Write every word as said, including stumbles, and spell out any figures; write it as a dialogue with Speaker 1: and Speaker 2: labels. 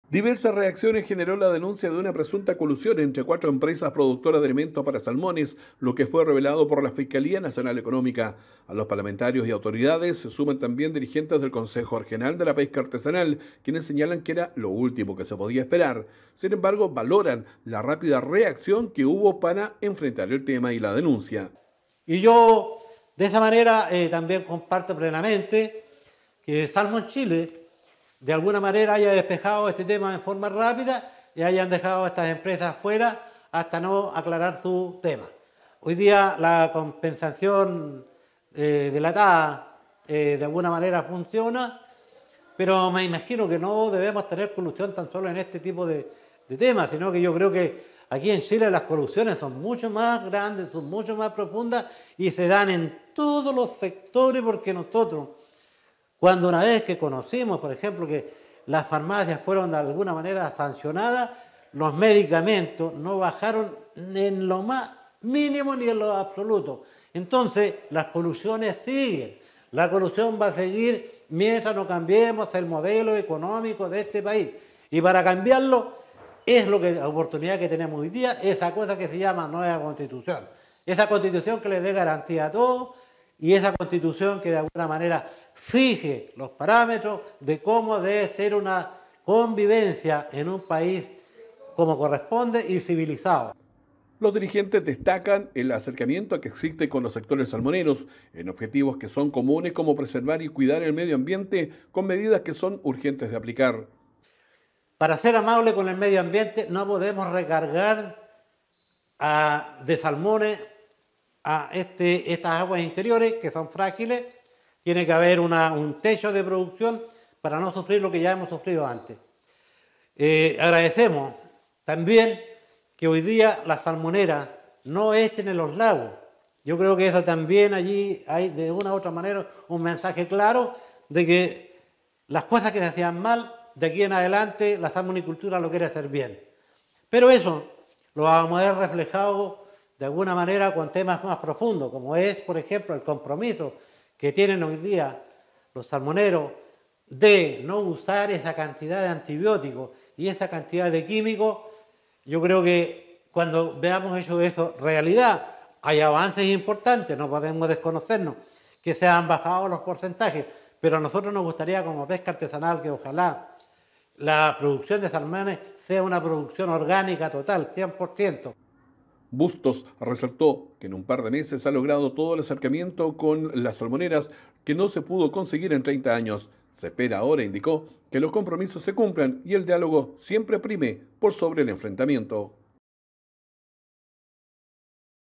Speaker 1: Diversas reacciones generó la denuncia de una presunta colusión entre cuatro empresas productoras de alimentos para salmones, lo que fue revelado por la Fiscalía Nacional Económica. A los parlamentarios y autoridades se suman también dirigentes del Consejo Regional de la Pesca Artesanal, quienes señalan que era lo último que se podía esperar. Sin embargo, valoran la rápida reacción que hubo para enfrentar el tema y la denuncia.
Speaker 2: Y yo, de esa manera, eh, también comparto plenamente que Salmon Chile de alguna manera haya despejado este tema en forma rápida y hayan dejado a estas empresas fuera hasta no aclarar su tema. Hoy día la compensación eh, de la T A eh, de alguna manera funciona, pero me imagino que no debemos tener colusión tan solo en este tipo de, de temas, sino que yo creo que aquí en Chile las colusiones son mucho más grandes, son mucho más profundas y se dan en todos los sectores porque nosotros, cuando una vez que conocimos, por ejemplo, que las farmacias fueron de alguna manera sancionadas, los medicamentos no bajaron en lo más mínimo ni en lo absoluto. Entonces, las colusiones siguen. La colusión va a seguir mientras no cambiemos el modelo económico de este país. Y para cambiarlo, es lo que, la oportunidad que tenemos hoy día, esa cosa que se llama nueva constitución. Esa constitución que le dé garantía a todos y esa constitución que de alguna manera fije los parámetros de cómo debe ser una convivencia en un país como corresponde y civilizado.
Speaker 1: Los dirigentes destacan el acercamiento que existe con los sectores salmoneros en objetivos que son comunes como preservar y cuidar el medio ambiente con medidas que son urgentes de aplicar.
Speaker 2: Para ser amable con el medio ambiente no podemos recargar a, de salmones a este, estas aguas interiores que son frágiles. Tiene que haber una, un techo de producción para no sufrir lo que ya hemos sufrido antes. Eh, agradecemos también que hoy día las salmoneras no estén en los lagos. Yo creo que eso también allí hay de una u otra manera un mensaje claro de que las cosas que se hacían mal, de aquí en adelante la salmonicultura lo quiere hacer bien. Pero eso lo vamos a ver reflejado de alguna manera con temas más profundos, como es, por ejemplo, el compromiso que tienen hoy día los salmoneros de no usar esa cantidad de antibióticos y esa cantidad de químicos. Yo creo que cuando veamos hecho eso realidad, hay avances importantes, no podemos desconocernos, que se han bajado los porcentajes, pero a nosotros nos gustaría como pesca artesanal que ojalá la producción de salmones sea una producción orgánica total, cien por ciento.
Speaker 1: Bustos resaltó que en un par de meses ha logrado todo el acercamiento con las salmoneras que no se pudo conseguir en treinta años. Se espera ahora, indicó, que los compromisos se cumplan y el diálogo siempre prime por sobre el enfrentamiento.